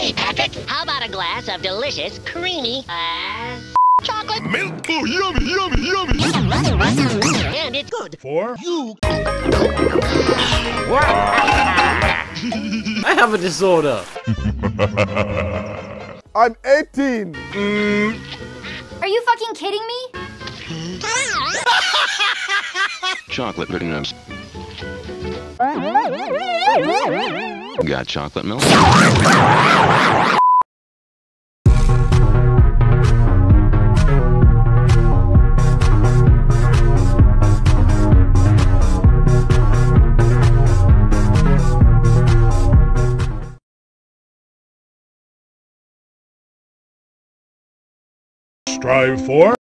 Hey, Patrick, how about a glass of delicious, creamy, chocolate Milk? Oh, yummy, yummy, yummy! and it's good For you. I have a disorder. I'm 18. Are you fucking kidding me? Chocolate ribbons. Got chocolate milk? Strive for